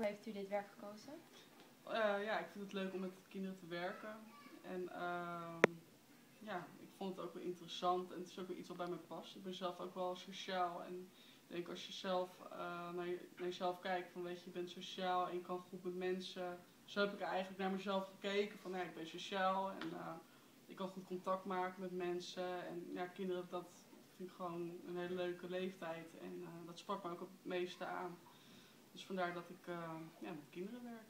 heeft u dit werk gekozen? Ja, ik vind het leuk om met kinderen te werken. En ja, ik vond het ook wel interessant en het is ook wel iets wat bij me past. Ik ben zelf ook wel sociaal en ik denk als je zelf naar jezelf kijkt, van weet je, je bent sociaal en je kan goed met mensen. Zo heb ik eigenlijk naar mezelf gekeken van ja, ik ben sociaal en ik kan goed contact maken met mensen. En ja, kinderen, dat vind ik gewoon een hele leuke leeftijd en dat sprak me ook het meeste aan. Dus vandaar dat ik ja, met kinderen werk.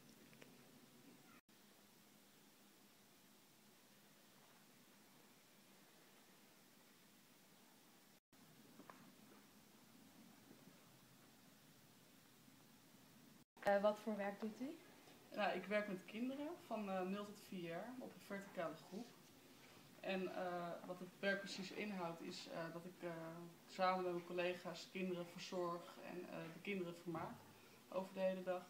Wat voor werk doet u? Nou, ik werk met kinderen van 0 tot 4 jaar op een verticale groep. En wat het werk precies inhoudt is dat ik samen met mijn collega's kinderen verzorg en de kinderen vermaak over de hele dag.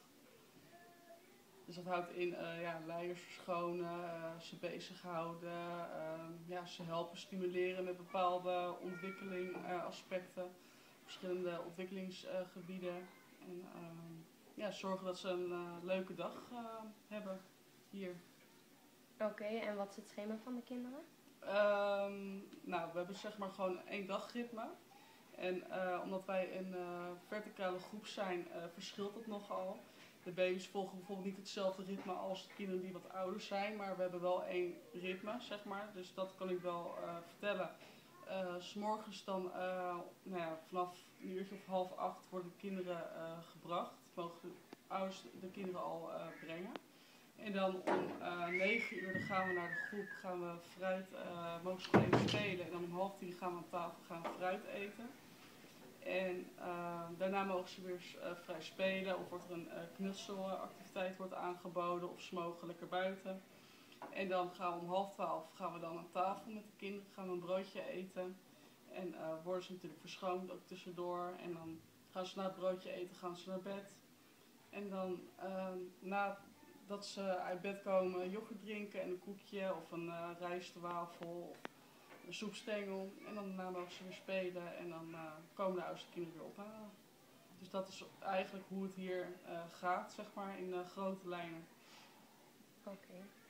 Dus dat houdt in ja, luiers verschonen, ze bezighouden, ja, ze helpen stimuleren met bepaalde ontwikkelingaspecten, verschillende ontwikkelingsgebieden. En ja, zorgen dat ze een leuke dag hebben hier. Oké, en wat is het schema van de kinderen? Nou, we hebben zeg maar gewoon 1 dagritme. En omdat wij een verticale groep zijn, verschilt het nogal. De baby's volgen bijvoorbeeld niet hetzelfde ritme als de kinderen die wat ouder zijn, maar we hebben wel 1 ritme, zeg maar. Dus dat kan ik wel vertellen. 's morgens dan, nou ja, vanaf een uurtje of 7:30 worden de kinderen gebracht. Mogen de ouders de kinderen al brengen. En dan om 9 uur dan gaan we naar de groep, gaan we fruit, mogen ze even spelen. En dan om 9:30 gaan we aan tafel gaan fruit eten. En daarna mogen ze weer vrij spelen of wordt er een knutselactiviteit wordt aangeboden of ze mogen lekker buiten. En dan gaan we om 11:30 gaan we dan aan tafel met de kinderen, gaan we een broodje eten. En worden ze natuurlijk verschoond ook tussendoor. En dan gaan ze na het broodje eten gaan ze naar bed. En dan nadat ze uit bed komen yoghurt drinken en een koekje of een rijstwafel of een soepstengel. En dan daarna mogen ze weer spelen en dan komen de oudste kinderen weer ophalen. Dus dat is eigenlijk hoe het hier gaat, zeg maar, in grote lijnen. Oké.